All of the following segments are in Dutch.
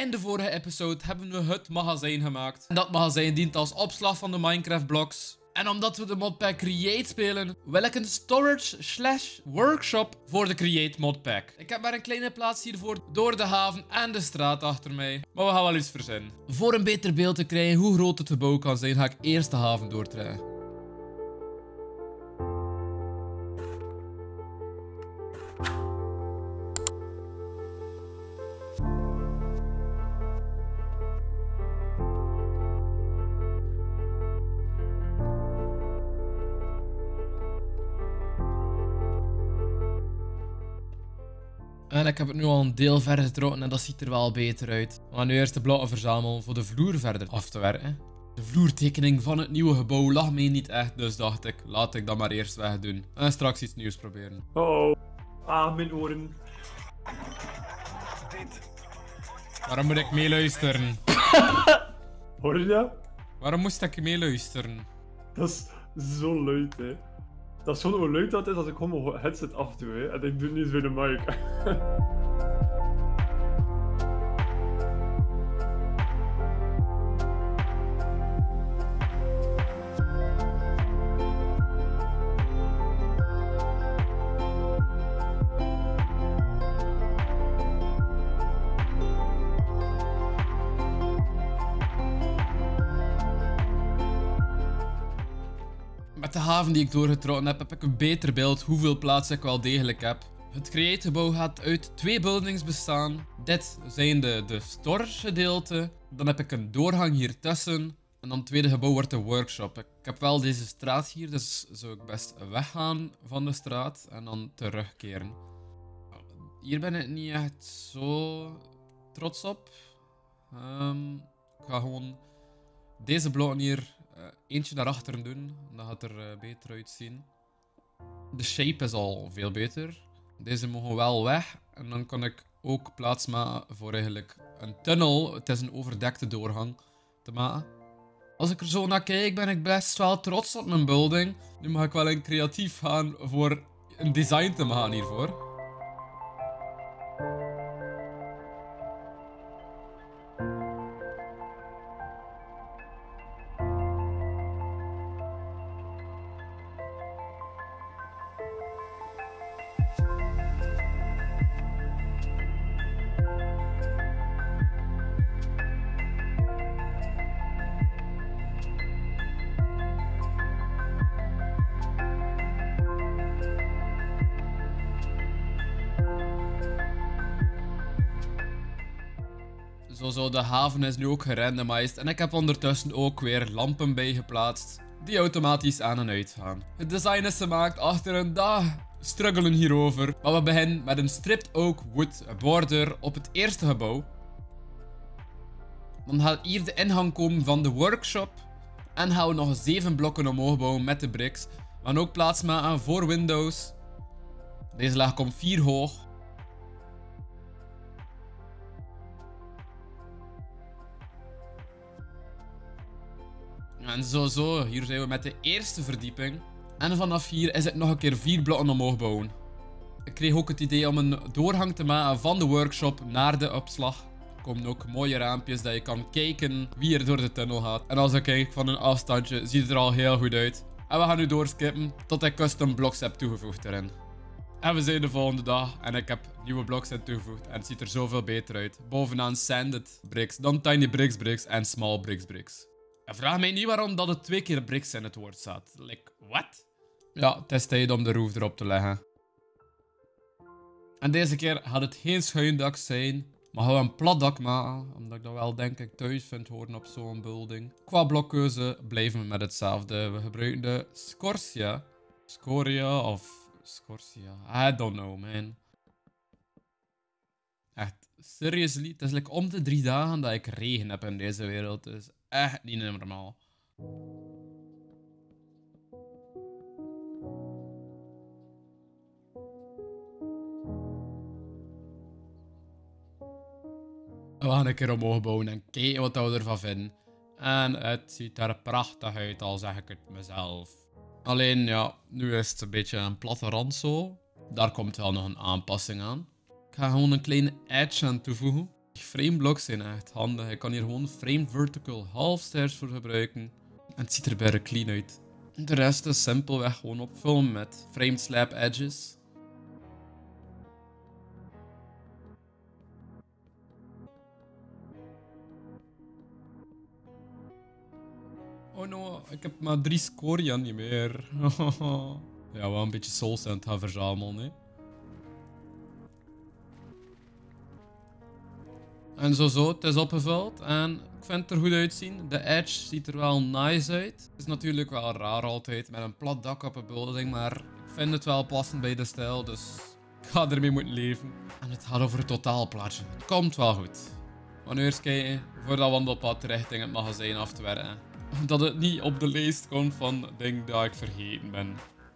In de vorige episode hebben we het magazijn gemaakt. En dat magazijn dient als opslag van de Minecraft blocks. En omdat we de modpack Create spelen, wil ik een storage/workshop voor de Create modpack. Ik heb maar een kleine plaats hiervoor door de haven en de straat achter mij. Maar we gaan wel iets verzinnen. Voor een beter beeld te krijgen hoe groot het gebouw kan zijn, ga ik eerst de haven doortrekken. En ik heb het nu al een deel verder getrokken en dat ziet er wel beter uit. We gaan nu eerst de blokken verzamelen voor de vloer verder af te werken. De vloertekening van het nieuwe gebouw lag mij niet echt, dus dacht ik, laat ik dat maar eerst wegdoen. En straks iets nieuws proberen. Oh, mijn oren. Waarom moet ik meeluisteren? Hoor je dat? Waarom moest ik meeluisteren? Dat is zo luid, hè. Dat is gewoon hoe luid dat is als ik gewoon mijn headset afdoe, hè. En ik doe het niet eens bij de mic. Met de haven die ik doorgetrokken heb, heb ik een beter beeld hoeveel plaats ik wel degelijk heb. Het Create-gebouw gaat uit 2 buildings bestaan. Dit zijn de storage gedeelte. Dan heb ik een doorgang hier tussen. En dan het tweede gebouw wordt de workshop. Ik heb wel deze straat hier, dus zou ik best weggaan van de straat en dan terugkeren. Hier ben ik niet echt zo trots op. Ik ga gewoon deze blokken hier eentje naar achteren doen. Dat gaat er beter uitzien. De shape is al veel beter. Deze mogen wel weg. En dan kan ik ook plaats maken voor eigenlijk een tunnel. Het is een overdekte doorgang te maken. Als ik er zo naar kijk, ben ik best wel trots op mijn building. Nu mag ik wel in creatief gaan voor een design te maken hiervoor. Zo, de haven is nu ook gerandomized en ik heb ondertussen ook weer lampen bijgeplaatst die automatisch aan en uit gaan. Het design is gemaakt achter een dag struggelen hierover, maar we beginnen met een stripped oak wood border op het eerste gebouw. Dan gaat hier de ingang komen van de workshop en gaan we nog 7 blokken omhoog bouwen met de bricks. We gaan ook plaats maken voor windows. Deze laag komt 4 hoog. En zo, hier zijn we met de eerste verdieping. En vanaf hier is het nog een keer 4 blokken omhoog bouwen. Ik kreeg ook het idee om een doorgang te maken van de workshop naar de opslag. Er komen ook mooie raampjes dat je kan kijken wie er door de tunnel gaat. En als ik kijk van een afstandje, ziet het er al heel goed uit. En we gaan nu doorskippen tot ik custom blocks heb toegevoegd erin. En we zijn de volgende dag en ik heb nieuwe blocks in toegevoegd. En het ziet er zoveel beter uit. Bovenaan sanded bricks, dan tiny bricks en small bricks. En vraag mij niet waarom dat het 2 keer bricks in het woord staat. Like, what? Ja, het is tijd om de roof erop te leggen. En deze keer gaat het geen schuin dak zijn, maar gaan we een plat dak maken, omdat ik dat wel denk ik thuis vind horen op zo'n building. Qua blokkeuze blijven we met hetzelfde. We gebruiken de Scoria of Scorcia. I don't know, man. Echt, seriously, het is like om de 3 dagen dat ik regen heb in deze wereld. Het is echt niet normaal. We gaan een keer omhoog bouwen en kijken wat we ervan vinden. En het ziet er prachtig uit, al zeg ik het mezelf. Alleen ja, nu is het een beetje een platte rand zo. Daar komt wel nog een aanpassing aan. Ik ga gewoon een kleine edge aan toevoegen. Frame blocks zijn echt handig. Ik kan hier gewoon frame vertical half stairs voor gebruiken. En het ziet er bijna clean uit. De rest is simpelweg gewoon opvullen met framed slab edges. Oh no, ik heb maar 3 scoria niet meer. Ja, wel een beetje souls aan het gaan verzamelen, hè. En zo, het is opgevuld en ik vind het er goed uitzien. De edge ziet er wel nice uit. Het is natuurlijk wel raar altijd met een plat dak op een building, maar ik vind het wel passend bij de stijl, dus ik ga ermee moeten leven. En het gaat over het totaalplaatje. Het komt wel goed. We gaan nu eerst kijken voor dat wandelpad richting het magazijn af te werken. Omdat het niet op de lijst komt van dingen dat ik vergeten ben.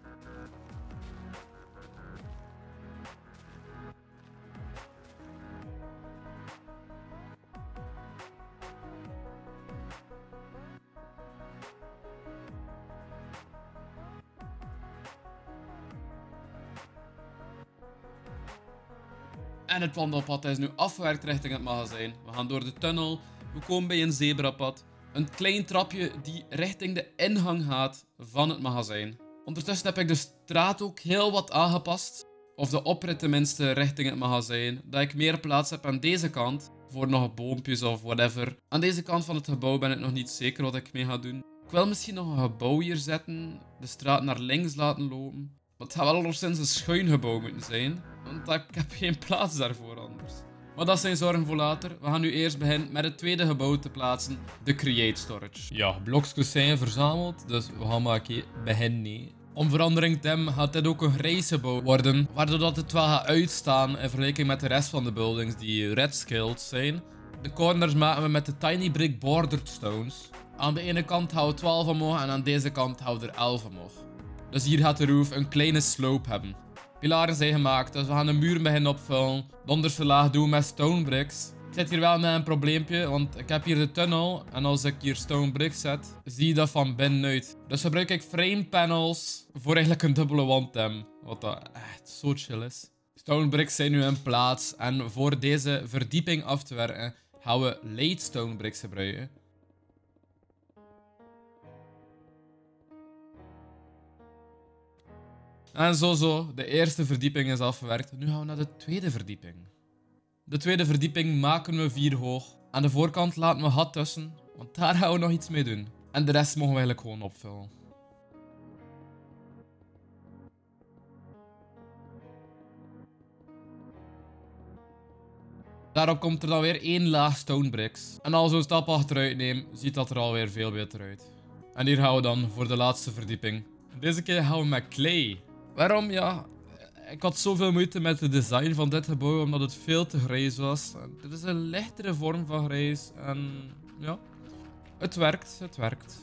En het wandelpad is nu afgewerkt richting het magazijn. We gaan door de tunnel. We komen bij een zebrapad. Een klein trapje die richting de ingang gaat van het magazijn. Ondertussen heb ik de straat ook heel wat aangepast. Of de oprit tenminste richting het magazijn. Dat ik meer plaats heb aan deze kant. Voor nog boompjes of whatever. Aan deze kant van het gebouw ben ik nog niet zeker wat ik mee ga doen. Ik wil misschien nog een gebouw hier zetten. De straat naar links laten lopen. Maar het gaat wel alleszins een schuin gebouw moeten zijn. Want ik heb geen plaats daarvoor anders. Maar dat zijn zorgen voor later. We gaan nu eerst beginnen met het tweede gebouw te plaatsen. De Create Storage. Ja, blokjes zijn verzameld. Dus we gaan maar een keer beginnen. Om verandering te hebben gaat dit ook een grijs gebouw worden. Waardoor dat het wel gaat uitstaan in vergelijking met de rest van de buildings die red scaled zijn. De corners maken we met de Tiny Brick Bordered Stones. Aan de ene kant houden we 12 omhoog en aan deze kant houden we er 11 omhoog. Dus hier gaat de roof een kleine slope hebben. Pilaren zijn gemaakt, dus we gaan de muren beginnen opvullen. De onderste laag doen we met stone bricks. Ik zit hier wel met een probleempje, want ik heb hier de tunnel. En als ik hier stone bricks zet, zie je dat van binnenuit. Dus gebruik ik frame panels voor eigenlijk een dubbele wand te hebben. Wat dat echt zo chill is. Stone bricks zijn nu in plaats. En voor deze verdieping af te werken, gaan we late stone bricks gebruiken. En zo, de eerste verdieping is afgewerkt. Nu gaan we naar de tweede verdieping. De tweede verdieping maken we 4 hoog. Aan de voorkant laten we gat tussen, want daar gaan we nog iets mee doen. En de rest mogen we eigenlijk gewoon opvullen. Daarop komt er dan weer 1 laag stone bricks. En als we een stap achteruit nemen, ziet dat er alweer veel beter uit. En hier gaan we dan voor de laatste verdieping. Deze keer gaan we met clay. Waarom? Ja, ik had zoveel moeite met het design van dit gebouw omdat het veel te grijs was. Dit is een lichtere vorm van grijs en ja, het werkt, het werkt.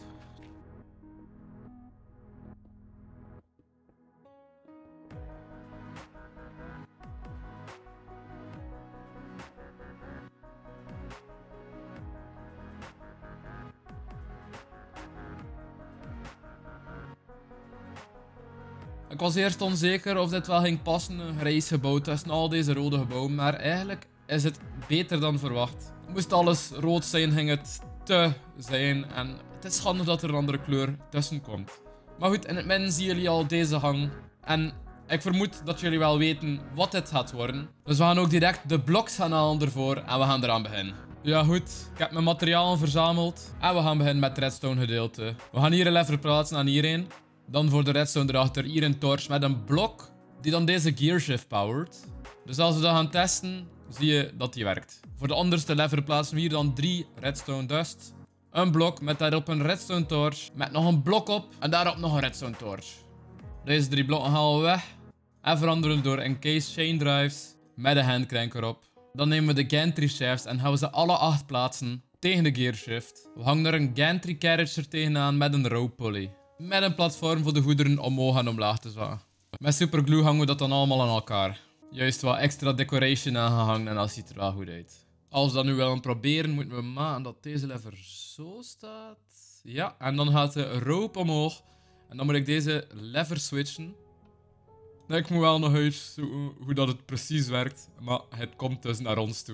Ik was eerst onzeker of dit wel ging passen, een grijs gebouw tussen al deze rode gebouwen, maar eigenlijk is het beter dan verwacht. Moest alles rood zijn, ging het te zijn en het is schande dat er een andere kleur tussen komt. Maar goed, in het midden zien jullie al deze hang en ik vermoed dat jullie wel weten wat dit gaat worden. Dus we gaan ook direct de bloks gaan halen ervoor en we gaan eraan beginnen. Ja goed, ik heb mijn materialen verzameld en we gaan beginnen met het redstone gedeelte. We gaan hier een lever plaatsen en hierheen. Dan voor de redstone erachter hier een torch met een blok die dan deze gearshift powert. Dus als we dat gaan testen, zie je dat die werkt. Voor de onderste lever plaatsen we hier dan 3 redstone dust. Een blok met daarop een redstone torch met nog een blok op en daarop nog een redstone torch. Deze 3 blokken halen we weg en veranderen door encased chain drives met een handcrank erop. Dan nemen we de gantry shafts en gaan we ze alle 8 plaatsen tegen de gearshift. We hangen er een gantry carriage er tegenaan met een rope pulley. Met een platform voor de goederen omhoog en omlaag te zwaaien. Met superglue hangen we dat dan allemaal aan elkaar. Juist wat extra decoration aangehangen en dat ziet er wel goed uit. Als we dat nu willen proberen, moeten we maken dat deze lever zo staat. Ja, en dan gaat de rope omhoog. En dan moet ik deze lever switchen. Ik moet wel nog uitzoeken hoe dat het precies werkt, maar het komt dus naar ons toe.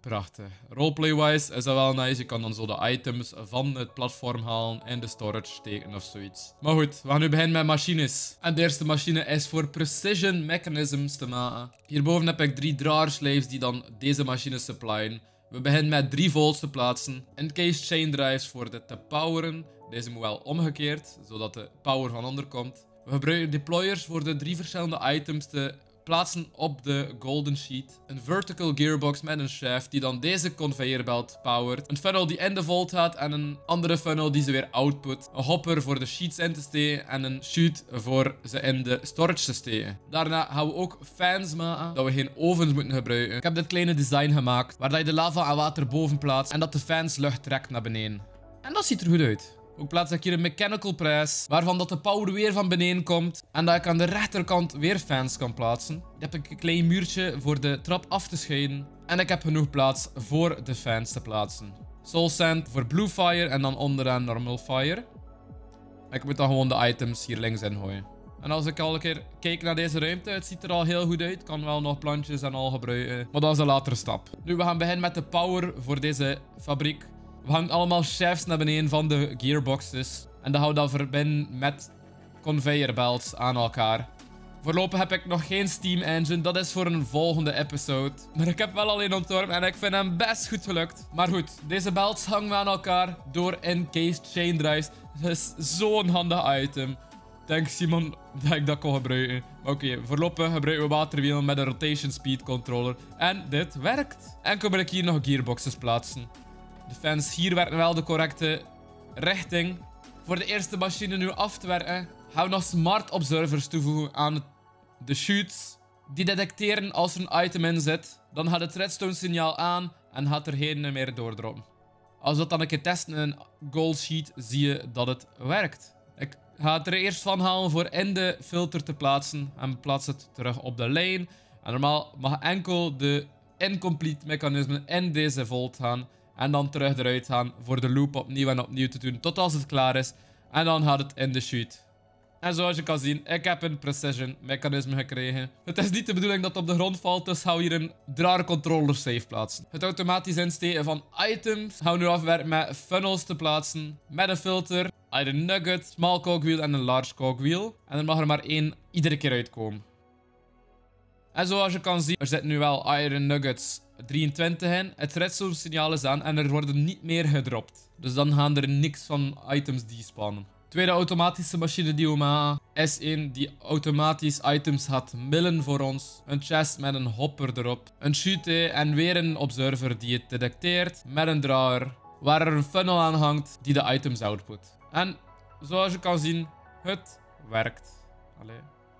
Prachtig. Roleplay-wise is dat wel nice. Je kan dan zo de items van het platform halen en de storage steken of zoiets. Maar goed, we gaan nu beginnen met machines. En de eerste machine is voor precision mechanisms te maken. Hierboven heb ik 3 drawerslaves die dan deze machines supplyen. We beginnen met 3 volts te plaatsen. Encased chain drives voor dit te poweren. Deze moet wel omgekeerd, zodat de power van onder komt. We gebruiken deployers voor de 3 verschillende items te plaatsen op de golden sheet. Een vertical gearbox met een shaft die dan deze conveyor belt powert. Een funnel die in de vault gaat en een andere funnel die ze weer output. Een hopper voor de sheets in te steken en een chute voor ze in de storage te steken. Daarna gaan we ook fans maken, dat we geen ovens moeten gebruiken. Ik heb dit kleine design gemaakt waar je de lava en water boven plaatst en dat de fans lucht trekt naar beneden. En dat ziet er goed uit. Ook plaats ik hier een mechanical press, waarvan dat de power weer van beneden komt. En dat ik aan de rechterkant weer fans kan plaatsen. Dan heb ik een klein muurtje voor de trap af te scheiden. En ik heb genoeg plaats voor de fans te plaatsen. Soul Sand voor Blue Fire en dan onderaan Normal Fire. Ik moet dan gewoon de items hier links in gooien. En als ik al een keer kijk naar deze ruimte, het ziet er al heel goed uit. Ik kan wel nog plantjes en al gebruiken. Maar dat is een latere stap. Nu, we gaan beginnen met de power voor deze fabriek. We hangen allemaal shafts naar beneden van de gearboxes. En dat gaan we dan verbinden met conveyor belts aan elkaar. Voorlopig heb ik nog geen steam engine. Dat is voor een volgende episode. Maar ik heb wel al een ontworpen en ik vind hem best goed gelukt. Maar goed, deze belts hangen aan elkaar door encased chain drives. Dat is zo'n handig item. Denk Simon dat ik dat kon gebruiken. Oké, voorlopig gebruiken we waterwielen met een rotation speed controller. En dit werkt. En kom ik hier nog gearboxes plaatsen. De fans hier werken wel de correcte richting. Voor de eerste machine nu af te werken, gaan we nog smart observers toevoegen aan de chutes. Die detecteren als er een item in zit. Dan gaat het redstone signaal aan en gaat er geen meer doordroppen. Als we dat dan een keer testen in een gold sheet, zie je dat het werkt. Ik ga het er eerst van halen voor in de filter te plaatsen en plaats het terug op de lijn. En normaal mag enkel de incomplete mechanismen in deze vault gaan. En dan terug eruit gaan voor de loop opnieuw en opnieuw te doen tot als het klaar is. En dan gaat het in de chute. En zoals je kan zien, ik heb een precision mechanisme gekregen. Het is niet de bedoeling dat het op de grond valt, dus gaan we hier een draar controller safe plaatsen. Het automatisch insteken van items gaan we nu afwerken met funnels te plaatsen. Met een filter, iron nugget, small cogwheel en een large cogwheel. En er mag er maar 1 iedere keer uitkomen. En zoals je kan zien, er zitten nu wel iron nuggets 23 in. Het redstone signaal is aan en er worden niet meer gedropt. Dus dan gaan er niks van items despannen. Tweede automatische machine die we maken is een die automatisch items gaat millen voor ons. Een chest met een hopper erop. Een chute en weer een observer die het detecteert met een drawer. Waar er een funnel aan hangt die de items output. En zoals je kan zien, het werkt. Allee.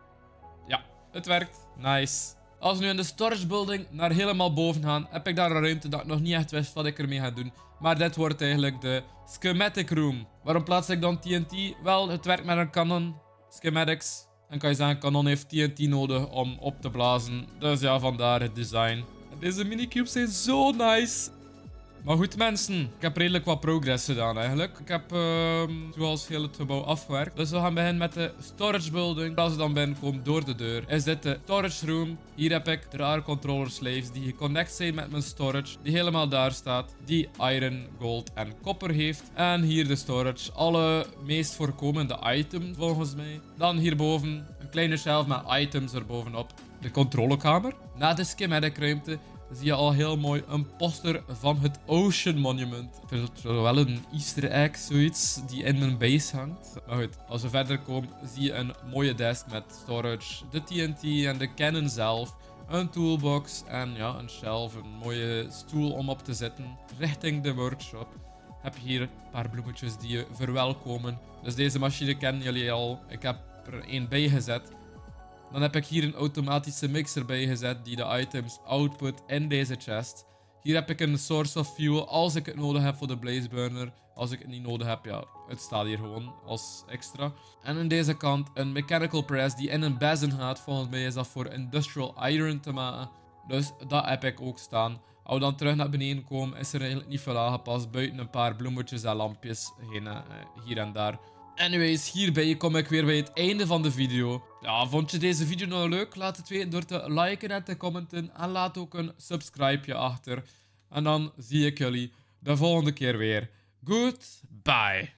Ja, het werkt. Nice. Als we nu in de storage building naar helemaal boven gaan, heb ik daar een ruimte dat ik nog niet echt wist wat ik ermee ga doen. Maar dit wordt eigenlijk de schematic room. Waarom plaats ik dan TNT? Wel, het werkt met een kanon. Schematics. En kan je zeggen, een kanon heeft TNT nodig om op te blazen. Dus ja, vandaar het design. En deze minicubes zijn zo nice. Maar goed mensen, ik heb redelijk wat progress gedaan eigenlijk. Ik heb zoals heel het gebouw afgewerkt. Dus we gaan beginnen met de storage building. Als we dan binnenkomen door de deur, is dit de storage room. Hier heb ik draar controller slaves die geconnect zijn met mijn storage. Die helemaal daar staat. Die iron, gold en copper heeft. En hier de storage. Alle meest voorkomende items volgens mij. Dan hierboven een kleine shelf met items erbovenop. De controlekamer. Na de schematic ruimte zie je al heel mooi een poster van het Ocean Monument. Ik vind het wel een easter egg, zoiets, die in mijn base hangt. Maar goed, als we verder komen, zie je een mooie desk met storage, de TNT en de cannon zelf. Een toolbox en ja, een shelf, een mooie stoel om op te zitten. Richting de workshop heb je hier een paar bloemetjes die je verwelkomen. Dus deze machine kennen jullie al. Ik heb er één bij gezet. Dan heb ik hier een automatische mixer bij gezet die de items output in deze chest. Hier heb ik een source of fuel als ik het nodig heb voor de blaze burner. Als ik het niet nodig heb, ja, het staat hier gewoon als extra. En aan deze kant een mechanical press die in een basin gaat. Volgens mij is dat voor industrial iron te maken. Dus dat heb ik ook staan. Als we dan terug naar beneden komen, is er eigenlijk niet veel aangepast. Buiten een paar bloemetjes en lampjes hier en daar. Anyways, hierbij kom ik weer bij het einde van de video. Ja, vond je deze video nou leuk? Laat het weten door te liken en te commenten. En laat ook een subscribe achter. En dan zie ik jullie de volgende keer weer. Goodbye.